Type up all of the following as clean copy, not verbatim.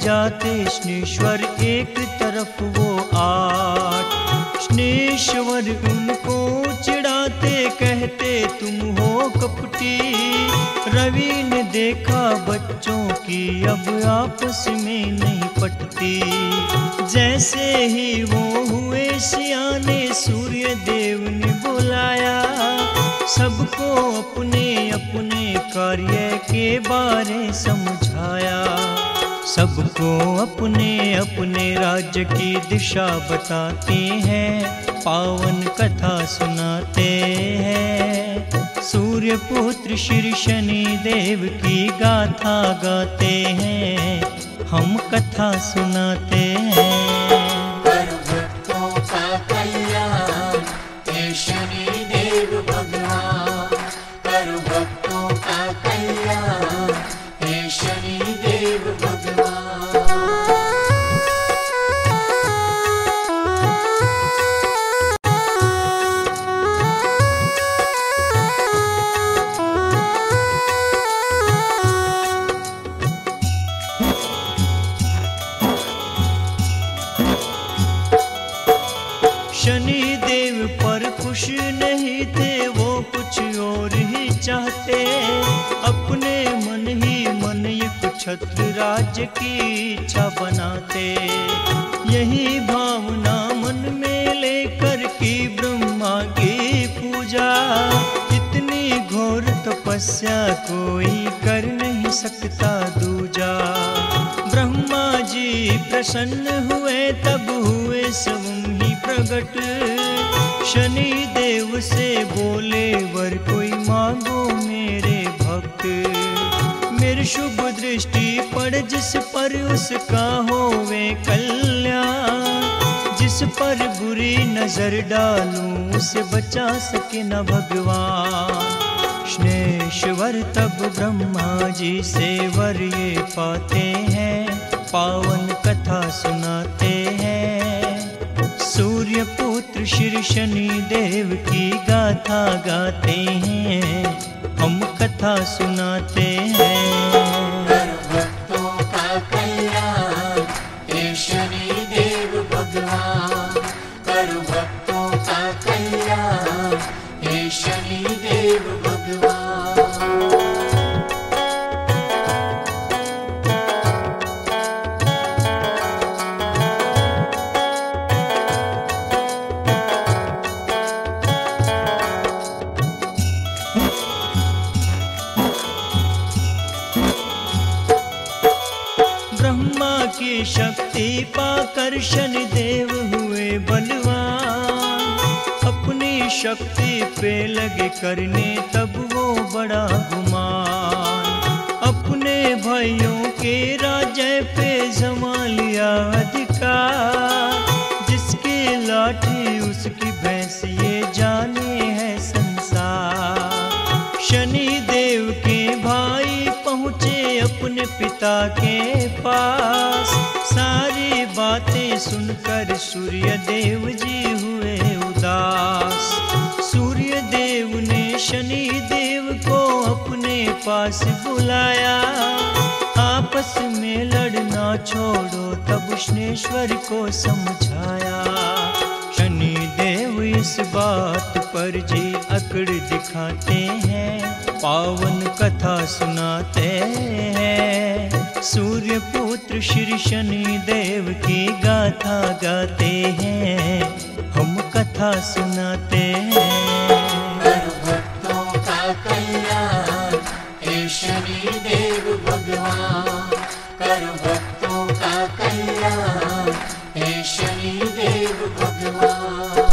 जाते स्नेश्वर एक तरफ वो 8। स्नेश्वर उनको चिढ़ाते कहते तुम हो कपटी। रवि ने देखा बच्चों की अब आपस में नहीं पटती। जैसे ही वो हुए सियाने सूर्य देव ने बुलाया सबको अपने अपने कार्य के बारे समझाया। सबको अपने अपने राज्य की दिशा बताते हैं, पावन कथा सुनाते हैं। सूर्य पुत्र श्री शनि देव की गाथा गाते हैं, हम कथा सुनाते हैं। करो भक्तों का कल्याण हे शनि देव भगवान। करो भक्तों का कल्याण हे शनि देव भगवान। शनि देव पर खुश नहीं थे, वो कुछ और ही चाहते। अपने मन ही मन ये कुछत्र राज्य की इच्छा बनाते। यही भावना मन में लेकर की ब्रह्मा की पूजा। इतनी घोर तपस्या कोई कर नहीं सकता दूजा। ब्रह्मा जी प्रसन्न हुए तब हुए स्वयं ही प्रगट। शनि देव से बोले वर कोई मांगो मेरे भक्त। मेरी शुभ दृष्टि पड़ जिस पर उसका होवे कल्याण। जिस पर बुरी नजर डालूं उसे बचा सके न भगवान। स्नेश्वर तब ब्रह्मा जी से वर ये पाते हैं, पावन कथा सुनाते हैं। सूर्य पुत्र श्री शनि देव की गाथा गाते हैं, हम कथा सुनाते हैं। करो भक्तों का कल्याण हे शनि देव भगवान। करो भक्तों का कल्याण हे शनि देव भगवान। ब्रह्मा की शक्ति पाकर शनि देव हुए बलवान। अपनी शक्ति पे लगे करने तब वो बड़ा गुमान। अपने भाइयों के राज्य पे जमा लिया अधिकार। जिसकी लाठी उसकी भैंस ये जाने है संसार। शनि देव के भाई पहुँचे अपने पिता के पास। सारी बातें सुनकर सूर्य देव जी हुए उदास। सूर्य देव ने शनि देव को अपने पास बुलाया। आपस में लड़ना छोड़ो तब स्नेश्वर को समझाया। शनि देव इस बात पर जी अकड़ दिखाते हैं, पावन कथा सुनाते हैं। सूर्य पुत्र श्री शनि देव की गाथा गाते हैं, हम कथा सुनाते हैं। करो भक्तों का कल्याण हे शनि देव भगवान। करो भक्तों का कल्याण हे शनि देव भगवान।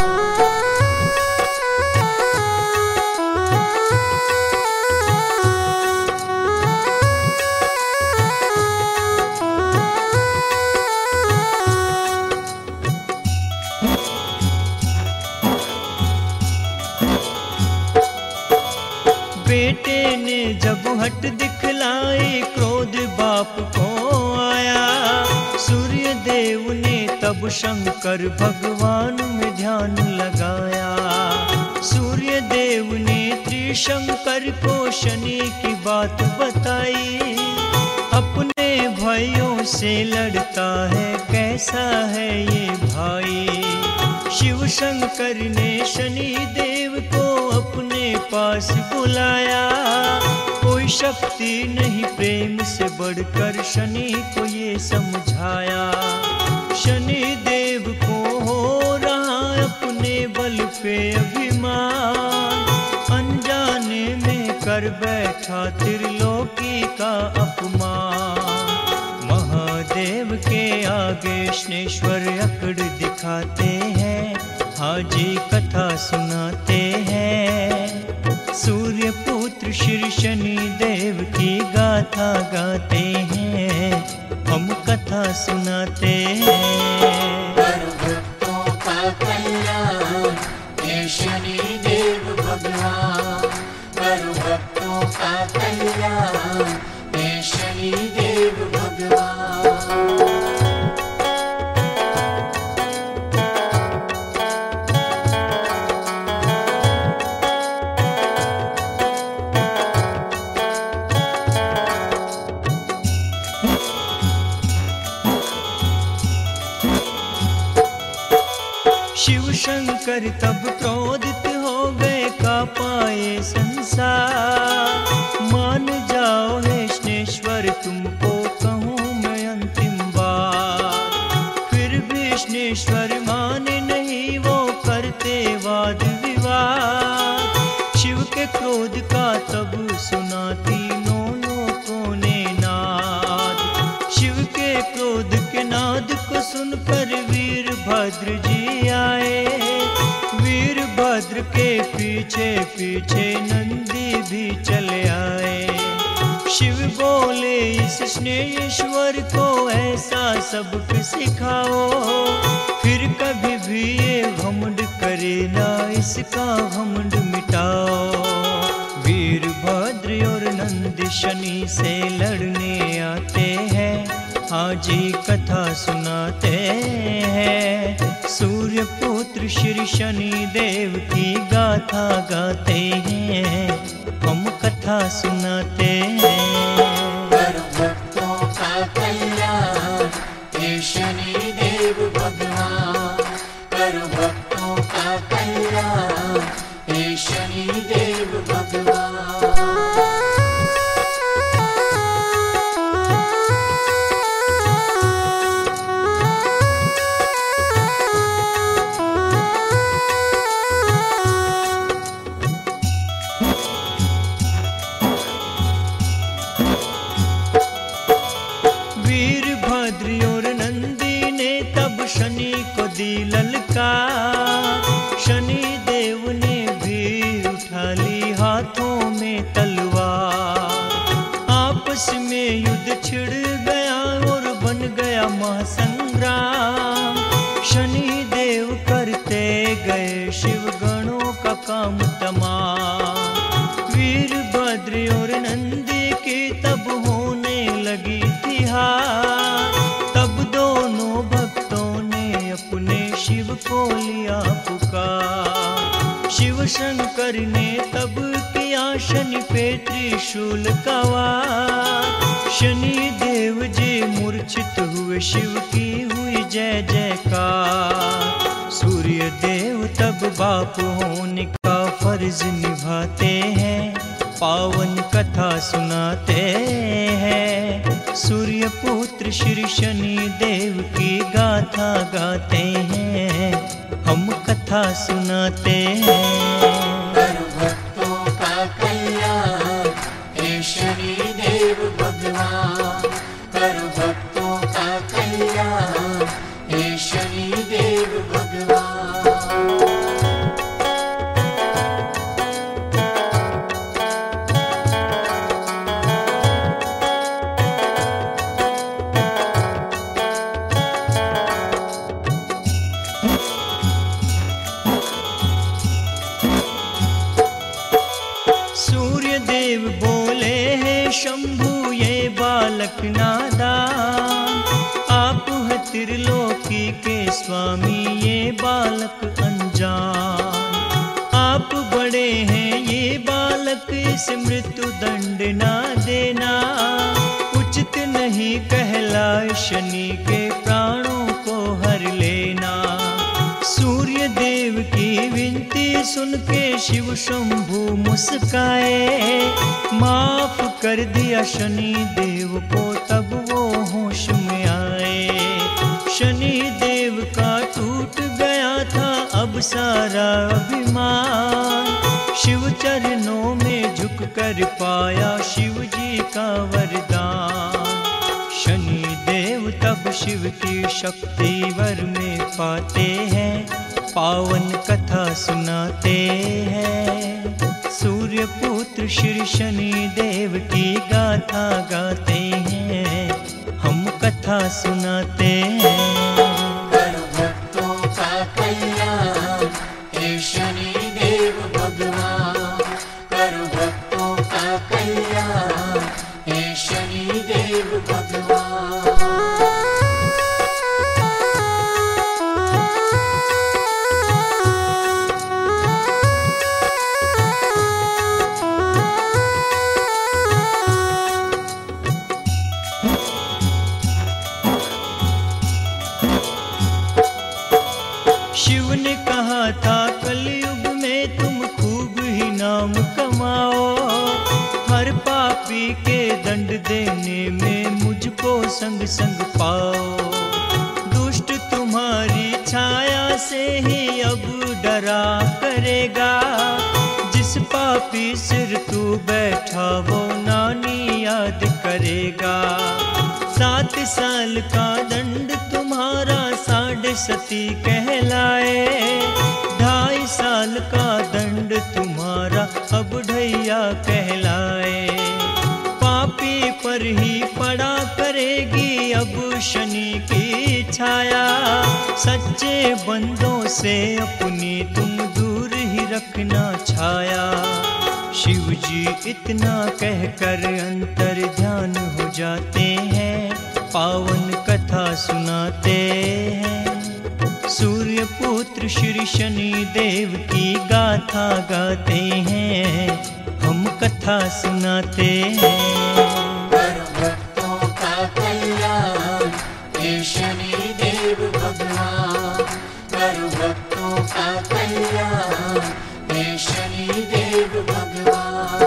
बेटे ने जब हट दिखलाई क्रोध बाप को आया। सूर्य देव ने तब शंकर भगवान में ध्यान लगाया। सूर्य देव ने त्रिशंकर को शनि की बात बताई। अपने भाइयों से लड़ता है, कैसा है ये भाई। शिव शंकर ने शनि देव को अपने पास बुलाया, कोई शक्ति नहीं प्रेम से बढ़कर शनि को ये समझाया। शनि देव को हो रहा अपने बल पे अभिमान, अनजाने में कर बैठा त्रिलोकी का अपमान। महादेव के आगे स्नेश्वर अकड़ दिखाते हैं, हाजी कथा सुनाते हैं। सूर्य पुत्र श्री शनि देव की गाथा गाते हैं, हम कथा सुनाते हैं। करो भक्तों का कल्याण हे शनि देव भगवान, करो भक्तों का कल्याण हे शनि देव भगवान। शिव शंकर तब क्रोधित हो गए, का पाए संसार। मान जाओ हे स्नेश्वर तुमको कहूँ मैं अंतिम बार। फिर भी स्नेश्वर माने नहीं, वो करते वाद विवाद। शिव के क्रोध का तब सुना तीनों लोगों ने नाद। शिव के क्रोध के नाद को सुनकर वीरभद्र जी आए। वीरभद्र के पीछे पीछे नंदी भी चले आए। शिव बोले इस स्नेश्वर को ऐसा सबक सिखाओ, फिर कभी भी ये घमंड करे ना, इसका घमंड मिटाओ। वीरभद्र और नंदी शनि से लड़ने आते हैं, हाजी कथा सुनाते हैं। सूर्य पुत्र श्री शनि देव की गाथा गाते हैं, हम कथा सुनाते हैं। करो भक्तों का कल्याण हे शनि देव भगवान, करो भक्तों का कल्याण हे शनि देव भगवान। वीरभद्र और नंदी ने तब शनि को दी ललकार। शनि देव ने भी उठा ली हाथों में तलवार। आपस में युद्ध छिड़ गया और बन गया महासंग्राम। शनि देव करते गए शिव गणों का काम तमाम। वीरभद्र और नंदी की तब होने लगी थी हार। तब दोनों भक्तों ने अपने शिव को लिया पुकार। शिव शंकर ने तब किया शनि पे त्रिशूल का वार। शनि देव जी मूर्छित हुए, शिव की हुई जय जयकार। सूर्य देव तब बाप होने का फर्ज निभाते हैं, पावन कथा सुनाते हैं। सूर्य पुत्र श्री शनि देव की गाथा गाते हैं, हम कथा सुनाते हैं। करो भक्तों का कल्याण हे शनि देव भगवान, करो भक्तों का कल्याण हे शनि देव भगवान। सूर्य देव बोले हैं शंभु ये बालक नादान। आप है त्रिलोकी के स्वामी, ये बालक अनजान। आप बड़े हैं ये बालक, इस मृत्यु दंड ना देना। उचित नहीं कहलाए शनि के प्राणों को हर लेना। सूर्य देव की विनती सुन के शिव शंभु मुस्काए, माफ कर दिया शनि देव को तब वो होश में आए। शनि देव का टूट गया था अब सारा अभिमान, शिव चरणों में झुक कर पाया शिव जी का वरदान। शनि देव तब शिव की शक्ति वर में पाते हैं, पावन कथा सुनाते हैं। सूर्य पुत्र श्री शनि देव की गाथा गाते हैं, हम कथा सुनाते हैं। करो भक्तों का कल्याण हे शनि देव भगवान, करो भक्तों का कल्याण हे शनि देव भगवान। शिव ने कहा था कलयुग में तुम खूब ही नाम कमाओ, हर पापी के दंड देने में मुझको संग संग पाओ। दुष्ट तुम्हारी छाया से ही अब डरा करेगा, जिस पापी सिर तू बैठा वो नानी याद करेगा। 7 साल का दंड तुम्हारा 7.5 कहलाए, 2.5 साल का दंड तुम्हारा अब ढैया कहलाए। पापी पर ही पड़ा करेगी अब शनि की छाया, सच्चे बंदों से अपनी तुम दूर ही रखना छाया। शिव जी इतना कहकर अंतर ध्यान हो जाते हैं, पावन कथा सुनाते हैं। सूर्य पुत्र श्री शनि देव की गाथा गाते हैं, हम कथा सुनाते हैं। करो भक्तों का कल्याण हे शनि देव भगवान, करो भक्तों का कल्याण हे शनि देव भगवान।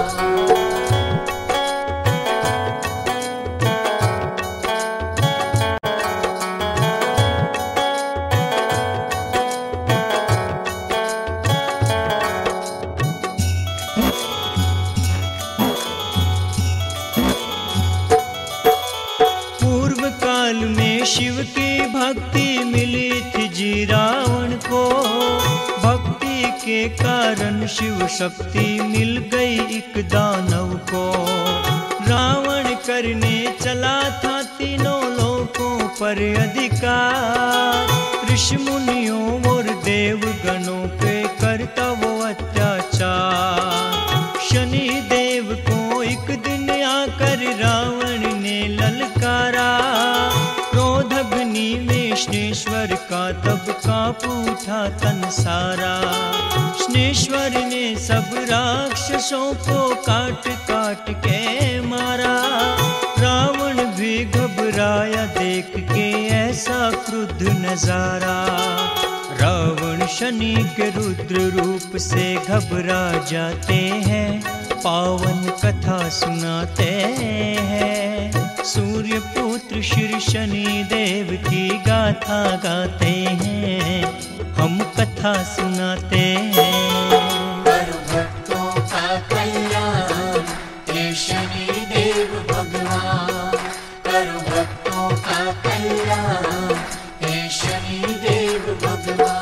पूर्व काल में शिव की भक्ति मिली थी जी रावण को, भक्ति के कारण शिव शक्ति मिल गई एक दानव को। रावण करने चला था तीनों लोकों पर अधिकार, ऋषि मुनियों और देवगणों पे करता वो अत्याचार। शनि देव को एक दिन आकर रावण ने ललकारा, क्रोध अग्नि में स्नेश्वर का तब कांप उठा तन सारा। स्नेश्वर ने सब राक्षसों को काट काट के मारा, रावण भी घबराया देख के ऐसा क्रुद्ध नजारा। रावण शनि के रुद्र रूप से घबरा जाते हैं, पावन कथा सुनाते हैं। सूर्य पुत्र श्री शनि देव की गाथा गाते हैं, हम कथा सुनाते हैं। करो भक्तों का कल्याण हे शनि देव भगवान, करो भक्तों का कल्याण हे शनि देव भगवान।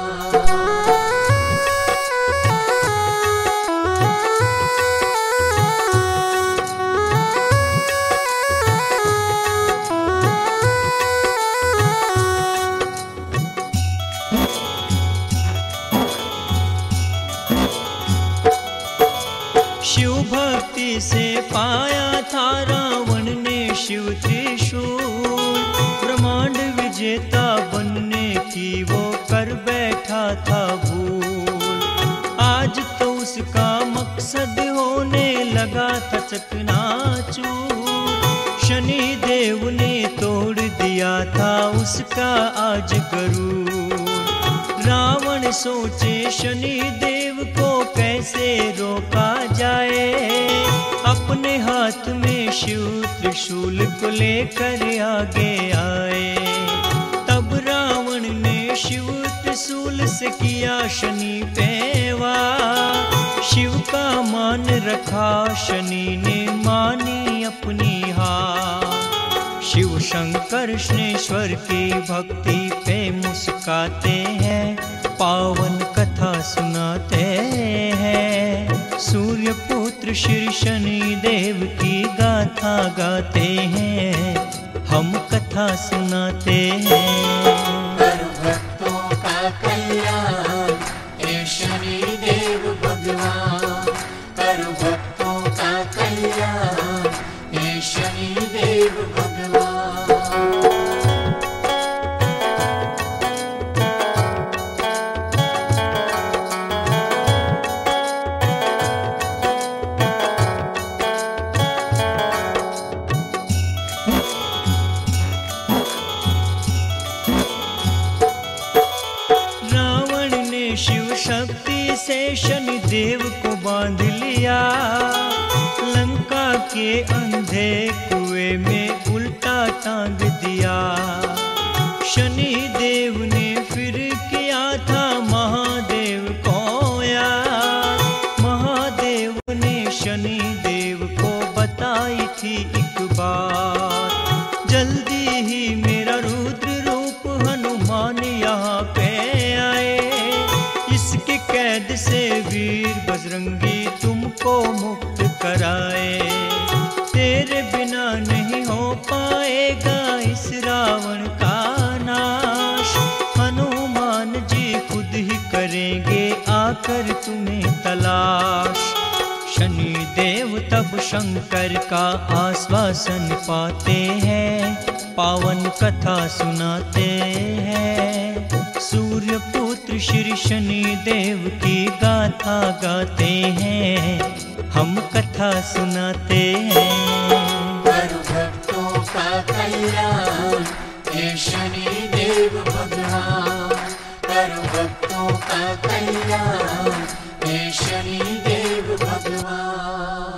शिव भक्ति से पाया था रावण ने शिव त्रिशूल, ब्रह्मांड विजेता बनने की वो कर बैठा था भूल। आज तो उसका मकसद होने लगा था चकनाचूर, शनि देव ने था उसका आज गरूर। रावण सोचे शनि देव को कैसे रोका जाए, अपने हाथ में शिव त्रिशूल को लेकर आगे आए। तब रावण ने शिव त्रिशूल से किया शनि पे वार। शिव का मान रखा, शनि ने मानी अपनी हार। शिव शंकर शनेश्वर की भक्ति पे मुस्काते हैं, पावन कथा सुनाते हैं। सूर्य पुत्र श्री शनि देव की गाथा गाते हैं, हम कथा सुनाते हैं। करो भक्तों का कल्याण हे शनि देव भगवान, करो भक्तों का कल्याण हे शनि देव भगवान। शक्ति से शनि देव को बांध लिया, लंका के अंधे कुएं में उल्टा टांग दिया। शनि देव ने फिर किया था महादेव को याद। महादेव ने शनि देव को बताई थी एक बात, जल्दी ही मेरा रुद्र रूप हनुमान यहाँ पे आए। इसके कैद से वीर बजरंगी तुमको मुक्त कराए। तेरे बिना नहीं हो पाएगा इस रावण का नाश, हनुमान जी खुद ही करेंगे आकर तुम्हें तलाश। शनि देव तब शंकर का आश्वासन पाते हैं, पावन कथा सुनाते हैं। सूर्य पुत्र श्री शनि देव की गाथा गाते हैं, हम कथा सुनाते हैं। करो भक्तों का कल्याण हे शनि देव भगवान, करो भक्तों का कल्याण हे शनि देव भगवान।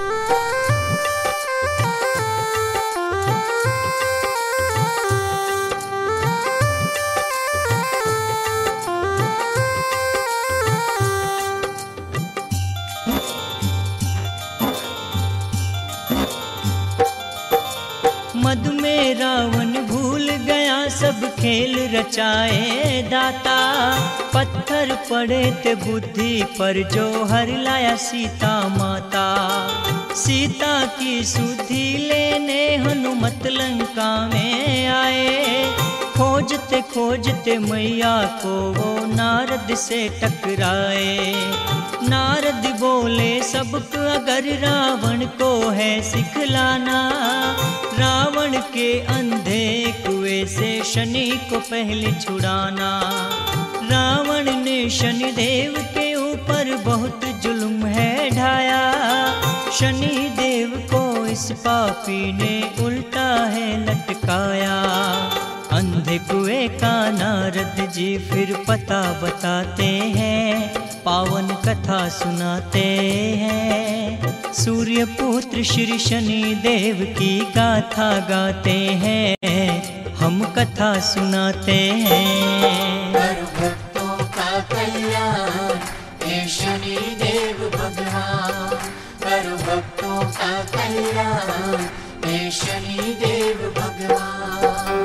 मद में रावण भूल गया सब खेल रचाए दाता। पत्थर पड़े थे बुद्धि पर जो हर लाया सीता माता। सीता की सुधि लेने हनुमत लंका में आए। खोजते खोजते मैया को वो नारद से टकराए। नारद बोले सबको अगर रावण को है सिखलाना, रावण के अंधे कुएं से शनि को पहले छुड़ाना। रावण ने शनि देव के ऊपर बहुत जुल्म है ढाया। शनि देव को इस पापी ने उल्टा है लटकाया। अंधे कुएं का नारद जी फिर पता बताते हैं, पावन कथा सुनाते हैं। सूर्य पुत्र श्री शनि देव की गाथा गाते हैं, हम कथा सुनाते हैं। करो भक्तों का कल्याण हे शनि देव भगवान, करो भक्तों का कल्याण हे शनि देव भगवान।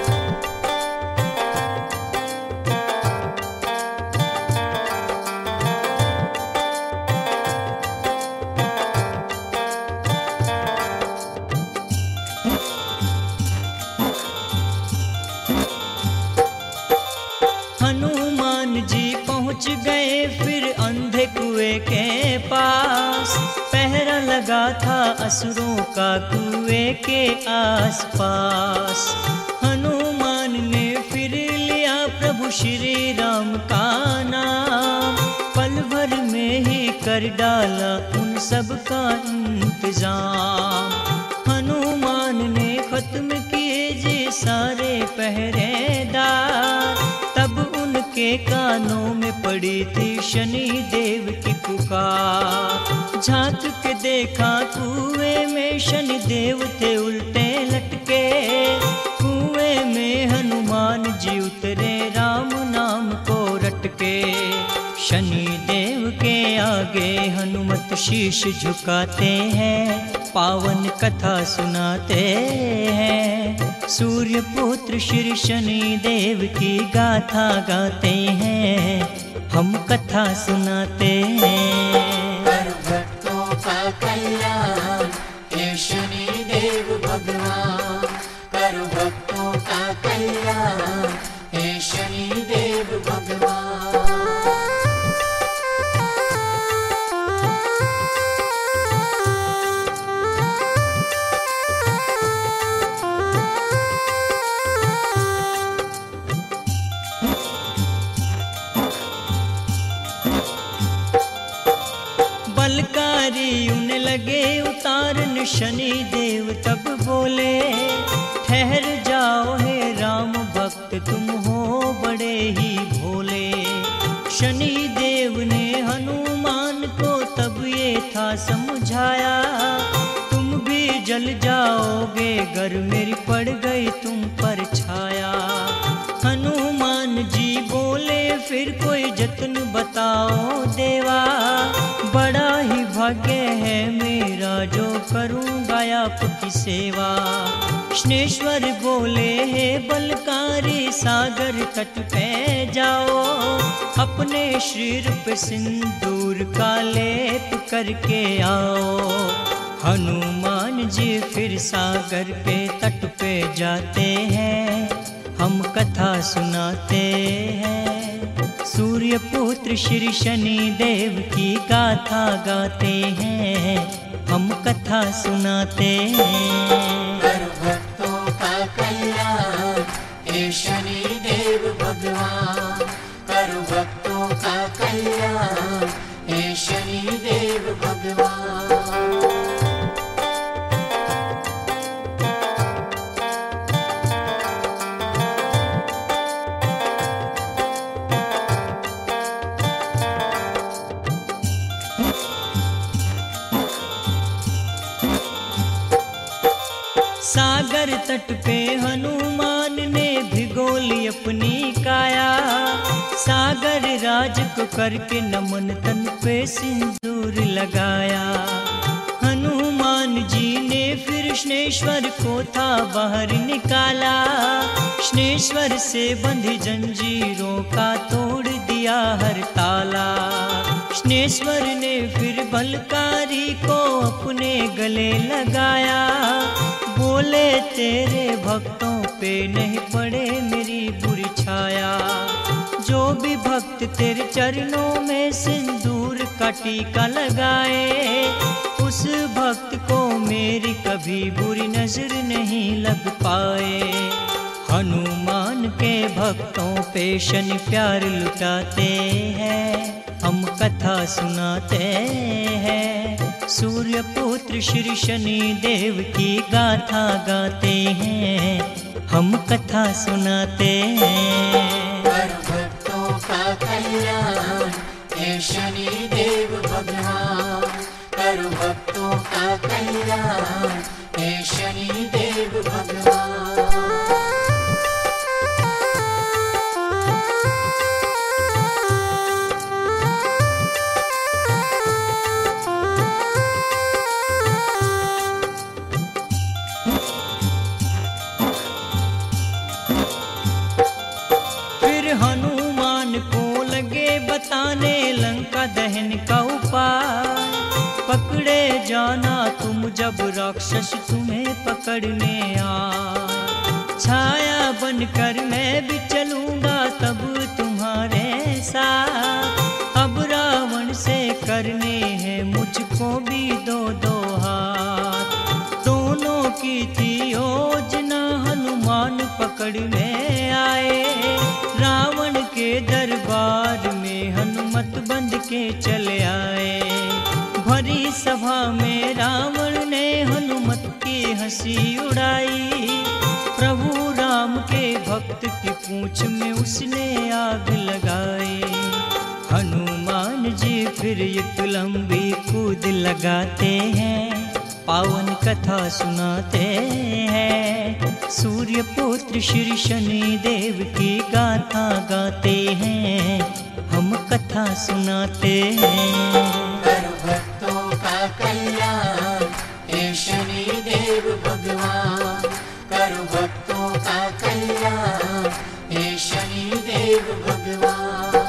हनुमान जी पहुँच गए फिर अंधे कुएं के पास। पहरा लगा था असुरों का कुएं के आसपास। हनुमान ने फिर लिया प्रभु श्री राम का नाम। पल भर में ही कर डाला उन सब का इंतजाम। हनुमान ने खत्म किए जी सारे पहरेदार। तब उनके कानों में पड़ी थी शनि देव की पुकार। झांक के देखा कुएं में शनि देव थे उल्टे लटके। कुएं में हनुमान जी उतरे राम नाम को रटके। शनि देव के आगे हनुमत शीश झुकाते हैं, पावन कथा सुनाते हैं। सूर्य पुत्र श्री शनि देव की गाथा गाते हैं, हम कथा सुनाते हैं। कर भक्तों का कल्याण हे शनि देव भगवान। कर भक्तों का कल्याण हे शनि देव भगवान। बलकारी उन्हें लगे उतारन, शनि देव तब बोले ठहर जाओ हे राम भक्त, तुम हो बड़े ही भोले। शनि देव ने हनुमान को तब ये था समझाया, तुम भी जल जाओगे गर मेरी पड़ गई तुम पर छाया। हनुमान जी बोले फिर कोई जतन बताओ देवा, बड़ा ही भाग्य है मेरा जो करूँगा आपकी सेवा। कृष्णेश्वर बोले हे बलकारी सागर तट पे जाओ, अपने शरीर पे सिंदूर का लेप करके आओ। हनुमान जी फिर सागर के तट पे जाते हैं, हम कथा सुनाते हैं। सूर्य पुत्र श्री शनि देव की गाथा गाते हैं, हम कथा सुनाते हैं। कर भक्तों का कल्याण हे शनि देव भगवान। कर भक्तों का कल्याण हे शनि देव भगवान। सागर तट पे हनुमान ने भिगोली अपनी काया। सागर राज को करके नमन तन पे सिंदूर लगाया। हनुमान जी ने फिर कृष्णेश्वर को था बाहर निकाला। कृष्णेश्वर से बंधी जंजीरों का तोड़ दिया हर ताला। कृष्णेश्वर ने फिर बलकारी को अपने गले लगाया। बोले तेरे भक्तों पे नहीं पड़े मेरी बुरी छाया। जो भी भक्त तेरे चरणों में सिंदूर का टीका लगाए, उस भक्त को मेरी कभी बुरी नजर नहीं लग पाए। हनुमान के भक्तों पे शनि प्यार लुटाते हैं, हम कथा सुनाते हैं। सूर्य पुत्र श्री शनि देव की गाथा गाते हैं, हम कथा सुनाते हैं। कर भक्तों का कल्याण हे शनि देव भगवान। कर भक्तों का कल्याण हे शनि देव भगवान। हनुमान को लगे बताने लंका दहन का उपाय। पकड़े जाना तुम जब राक्षस तुम्हें पकड़ने आए। छाया बनकर मैं भी चलूंगा तब तुम्हारे साथ। अब रावण से करने हैं मुझको भी दो दो हाथ। दोनों की थी योजना हनुमान पकड़ में आए। रावण के दरबार में हनुमत बंध के चले आए। भरी सभा में रावण ने हनुमत की हंसी उड़ाई। प्रभु राम के भक्त की पूंछ में उसने आग लगाई। हनुमान जी फिर एक लंबी कूद लगाते हैं, पावन कथा सुनाते हैं। सूर्य पुत्र श्री शनि देव की गाथा गाते हैं, हम कथा सुनाते हैं। करो भक्तों का कल्याण हे शनि देव भगवान, करो भक्तों का कल्याण हे शनि देव भगवान।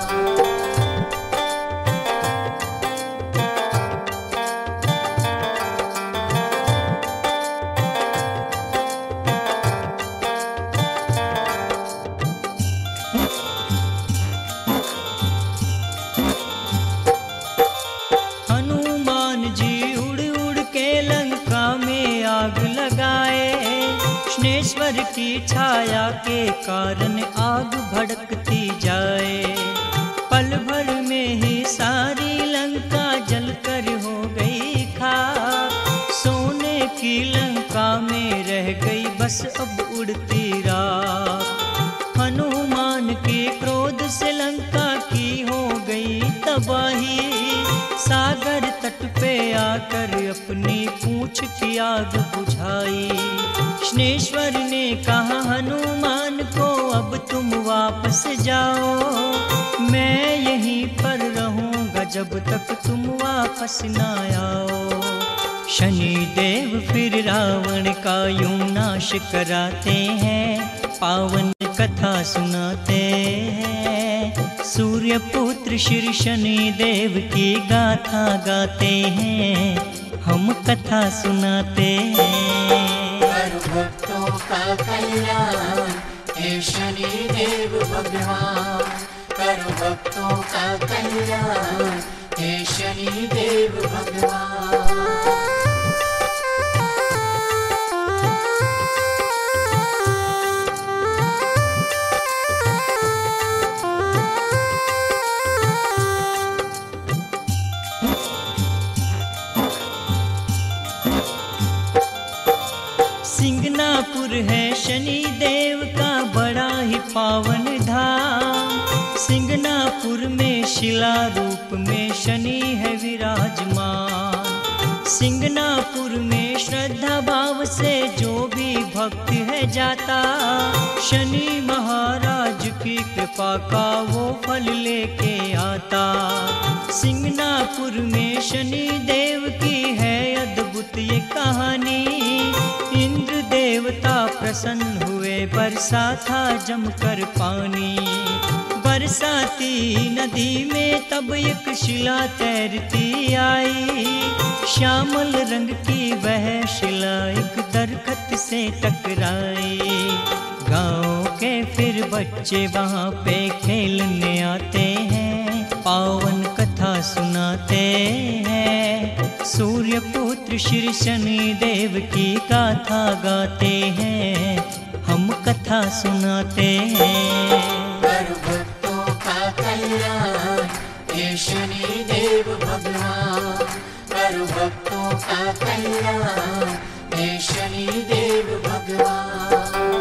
स्नेश्वर की छाया के कारण आग भड़कती जाए। पल भर में ही सारी लंका जलकर हो गई खाक। सोने की लंका में रह गई बस अब उड़ती राख। हनुमान के क्रोध से लंका की हो गई तबाही। सागर तट पे आकर अपनी पूंछ की आग बुझाई। स्नेश्वर ने कहा हनुमान को अब तुम वापस जाओ, मैं यहीं पर रहूंगा जब तक तुम वापस ना आओ। शनि देव फिर रावण का यूं नाश कराते हैं, पावन कथा सुनाते हैं। सूर्य पुत्र श्री शनि देव की गाथा गाते हैं, हम कथा सुनाते हैं। करो भक्तों का कल्याण हे शनि देव भगवान, करो भक्तों का कल्याण हे शनि देव भगवान। सिंगनापुर है शनि देव का बड़ा ही पावन धाम। सिंगनापुर में शिला रूप में शनि है विराजमान। सिंगनापुर में श्रद्धा भाव से जो भी भक्त है जाता, शनि महाराज की कृपा का वो फल लेके आता। सिंगनापुर में शनि देव की है अद्भुत ये कहानी। इंद्र देवता प्रसन्न हुए, बरसा था जमकर पानी। बरसाती नदी में तब एक शिला तैरती आई। श्यामल रंग की वह शिला एक दरखत से टकराई। गाँव के फिर बच्चे वहाँ पे खेलने आते हैं, पावन कथा सुनाते हैं। सूर्य पुत्र श्री शनि देव की गाथा गाते हैं, हम कथा सुनाते हैं। करो भक्तों का कल्याण हे शनि देव भगवान, करो भक्तों का कल्याण हे शनि देव भगवान।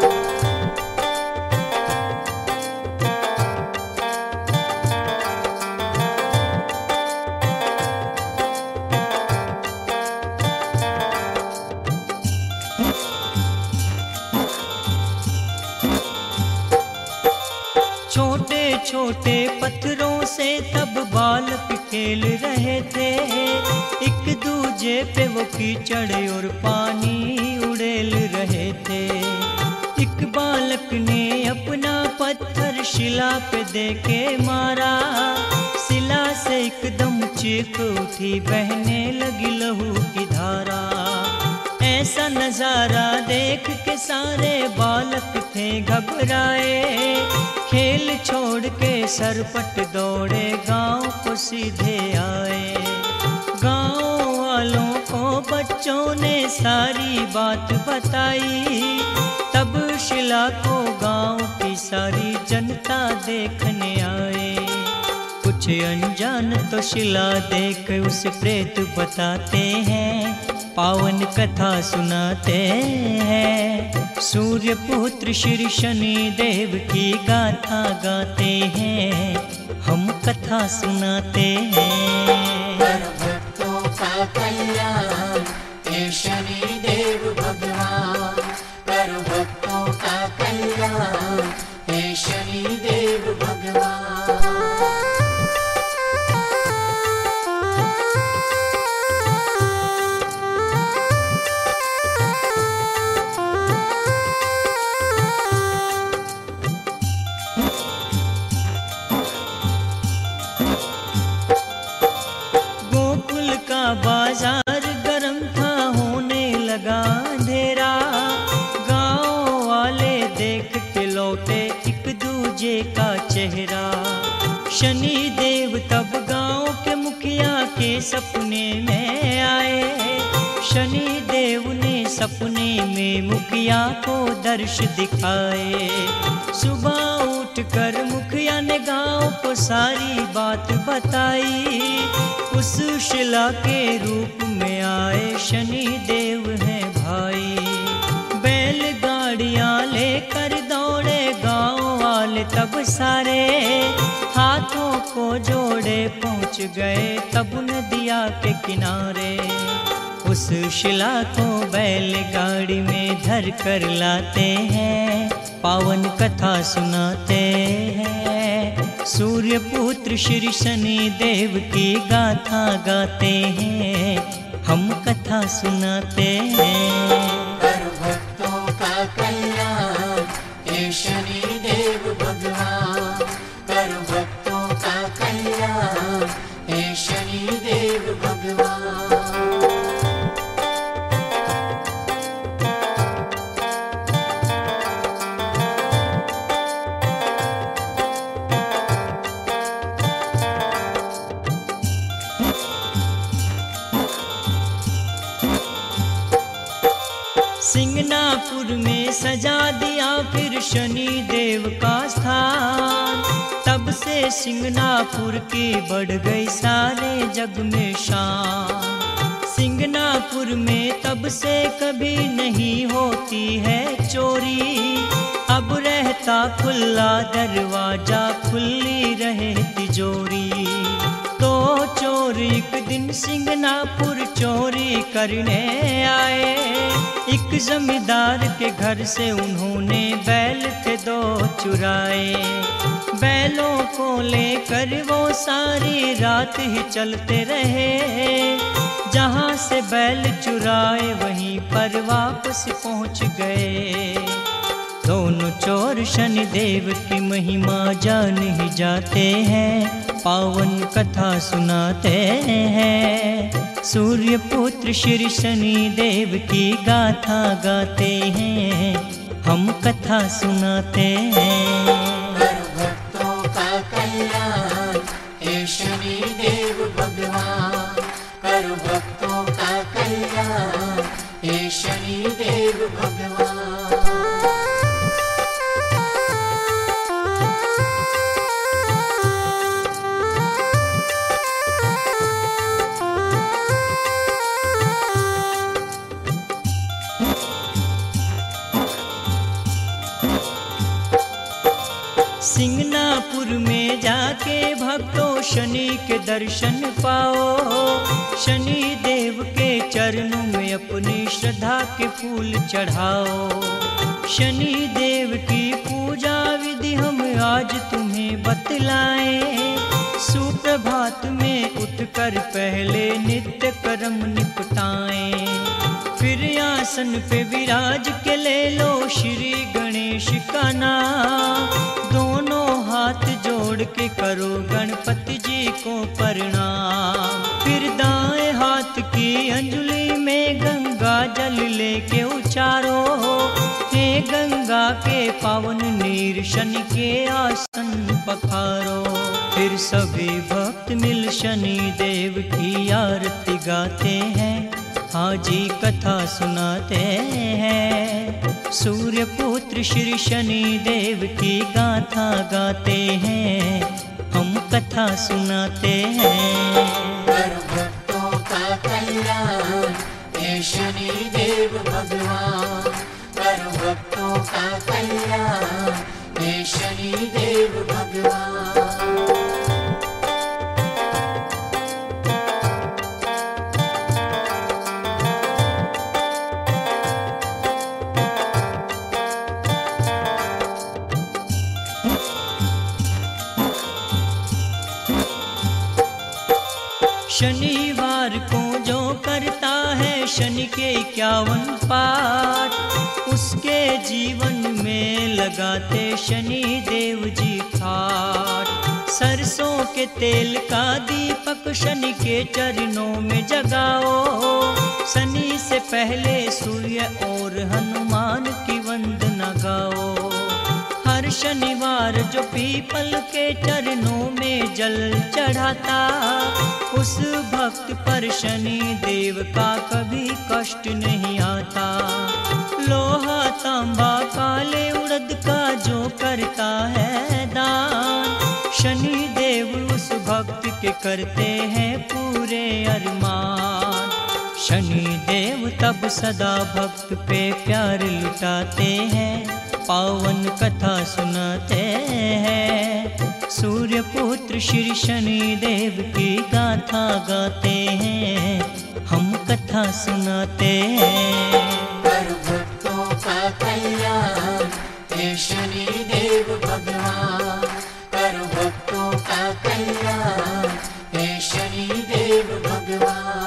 छोटे छोटे पत्थरों से तब बालक खेल रहे थे। एक दूजे पे वो कीचड़ और पानी उड़ेल रहे थे। एक बालक ने अपना पत्थर शिला पे दे के मारा। शिला से एकदम चीख उठी, बहने लगी लहू की धारा। ऐसा नजारा देख के सारे बालक थे घबराए। खेल छोड़ के सरपट दौड़े, गांव को सीधे आए। गांव वालों को बच्चों ने सारी बात बताई। तब शिला को गांव की सारी जनता देखने आए। कुछ अनजान तो शिला देख उस प्रेत बताते हैं, पावन कथा सुनाते हैं। सूर्य पुत्र श्री शनि देव की गाथा गाते हैं, हम कथा सुनाते हैं। कर भक्तों का कल्याण हे शनि देव भगवान, कर भक्तों का कल्याण हे शनि देव भगवान। बाजार गरम था, होने लगा अंधेरा, गाँव वाले देख के लौटे एक दूजे का चेहरा। शनि देव तब गाँव के मुखिया के सपने में आए। शनि देव ने सपने में मुखिया को दर्श दिखाए। सुबह उठकर मुखिया ने गाँव को सारी बात बताई। उस शिला के रूप में आए शनि देव हैं भाई। बैलगाड़ियाँ लेकर दौड़े गाँव वाले तब सारे, हाथों को जोड़े पहुँच गए तब नदिया के किनारे। उस शिला को बैलगाड़ी में धर कर लाते हैं, पावन कथा सुनाते हैं। सूर्य पुत्र श्री शनि देव की गाथा गाते हैं, हम कथा सुनाते हैं। कर भक्तों का कल्याण हे शनि देव भगवान, कर भक्तों का कल्याण हे शनि देव भगवान। सिंगनापुर में सजा दिया फिर शनि देव का स्थान। तब से सिंगनापुर की बढ़ गई सारे जग में शान। सिंगनापुर में तब से कभी नहीं होती है चोरी। अब रहता खुला दरवाजा, खुली रहे तिजोरी। तो चोर एक दिन सिंगनापुर चोरी करने आए। एक जमींदार के घर से उन्होंने बैल थे 2 चुराए। बैलों को लेकर वो सारी रात ही चलते रहे। जहाँ से बैल चुराए वहीं पर वापस पहुँच गए। दोनों चोर शनि देव की महिमा जान ही जाते हैं, पावन कथा सुनाते हैं। सूर्य पुत्र श्री शनि देव की गाथा गाते हैं, हम कथा सुनाते हैं। कर भक्तों का कल्याण हे शनि देव भगवान, कर भक्तों का कल्याण हे शनि देव भगवान। सिंगनापुर में जाके भक्तों शनि के दर्शन पाओ। शनि देव के चरणों में अपनी श्रद्धा के फूल चढ़ाओ। शनि देव की पूजा विधि हम आज तुम्हें बतलाएं। सुप्रभात में उठकर पहले नित्य कर्म निपटाएं। फिर आसन पे विराज के ले लो श्री गणेश का नाम। दोनों हाथ जोड़ के करो गणपति जी को प्रणाम। फिर दाएं हाथ की अंजलि में गंगा जल लेके उचारो। हे गंगा के पावन नीर शनि के आसन पखारो। फिर सभी भक्त मिल शनि देव की आरती गाते हैं, हाजी कथा सुनाते हैं। सूर्य पुत्र श्री शनि देव की गाथा गाते हैं, हम कथा सुनाते हैं। कर भक्तों का कल्याण हे हे शनि देव भगवान, करो भक्तों का कल्याण, हे शनि देव भगवान। शनिवार को जो करता है शनि के 51 पाठ, उसके जीवन में लगाते शनि देव जी ठाठ। सरसों के तेल का दीपक शनि के चरणों में जगाओ, शनि से पहले सूर्य और हनुमान की वंदना गाओ। हर शनिवार जो पीपल के चरणों में जल चढ़ाता, उस भक्त पर शनि देव का कभी कष्ट नहीं आता। लोहा तांबा काले उड़द का जो करता है दान, शनि देव उस भक्त के करते हैं पूरे अरमान। शनि देव तब सदा भक्त पे प्यार लुटाते हैं, पावन कथा सुनाते हैं। सूर्य पुत्र श्री शनि देव की गाथा गाते हैं, हम कथा सुनाते हैं। करो भक्तों का कल्याण, हे शनि देव भगवान, करो भक्तों का कल्याण, हे शनि देव भगवान।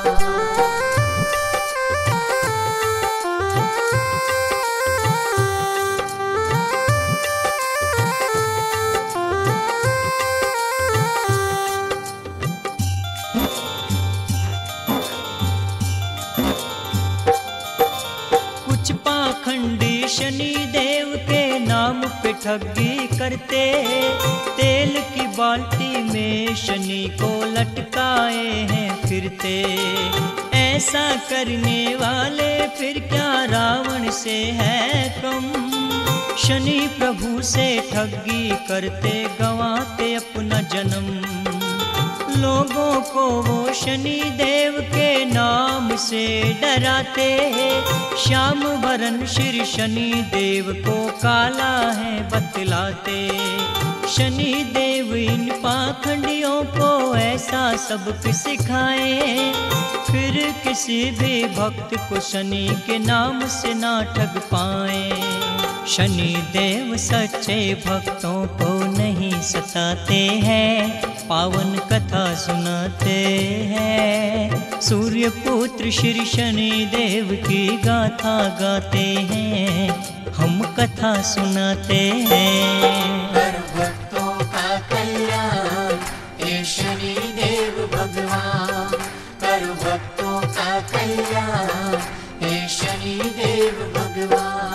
पाखंडी शनि देव के नाम पे ठगी करते, तेल की बाल्टी में शनि को लटकाए हैं फिरते। ऐसा करने वाले फिर क्या रावण से है कम, शनि प्रभु से ठगी करते गंवाते अपना जन्म। लोगों को वो शनि देव के नाम से डराते, श्याम वरण श्री शनि देव को काला है बतलाते। शनि देव इन पाखंडियों को ऐसा सबक सिखाए, फिर किसी भी भक्त को शनि के नाम से ना ठग पाए। शनि देव सच्चे भक्तों को नहीं सताते हैं, पावन कथा सुनाते हैं। सूर्य पुत्र श्री शनि देव की गाथा गाते हैं, हम कथा सुनाते हैं। करो भक्तों का कल्याण, हे शनि देव भगवान, करो भक्तों का कल्याण, हे शनि देव भगवान।